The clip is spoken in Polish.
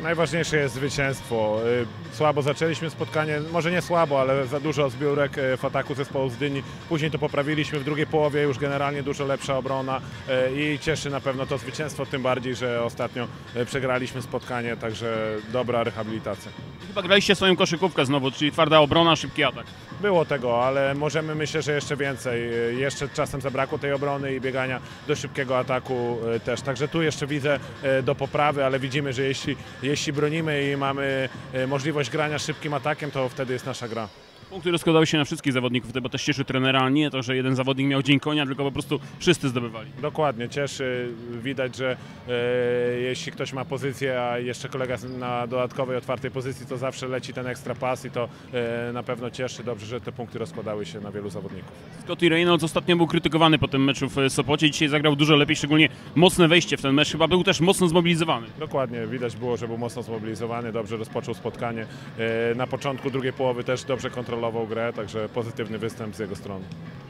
Najważniejsze jest zwycięstwo. Słabo zaczęliśmy spotkanie, może nie słabo, ale za dużo zbiórek w ataku zespołu z Gdyni. Później to poprawiliśmy, w drugiej połowie już generalnie dużo lepsza obrona i cieszy na pewno to zwycięstwo, tym bardziej, że ostatnio przegraliśmy spotkanie, także dobra rehabilitacja. Chyba graliście swoją koszykówkę znowu, czyli twarda obrona, szybki atak. Było tego, ale możemy, myślę, że jeszcze więcej. Jeszcze czasem zabrakło tej obrony i biegania do szybkiego ataku też. Także tu jeszcze widzę do poprawy, ale widzimy, że jeśli bronimy i mamy możliwość grania szybkim atakiem, to wtedy jest nasza gra. Punkty rozkładały się na wszystkich zawodników, bo też cieszy trenera, a nie to, że jeden zawodnik miał dzień konia, tylko po prostu wszyscy zdobywali. Dokładnie, cieszy. Widać, że jeśli ktoś ma pozycję, a jeszcze kolega na dodatkowej, otwartej pozycji, to zawsze leci ten ekstra pas i to na pewno cieszy. Dobrze, że te punkty rozkładały się na wielu zawodników. Scottie Reynolds ostatnio był krytykowany po tym meczu w Sopocie, dzisiaj zagrał dużo lepiej, szczególnie mocne wejście w ten mecz, chyba był też mocno zmobilizowany. Dokładnie, widać było, że był mocno zmobilizowany, dobrze rozpoczął spotkanie. Na początku drugiej połowy też dobrze kontrolował grę, także pozytywny występ z jego strony.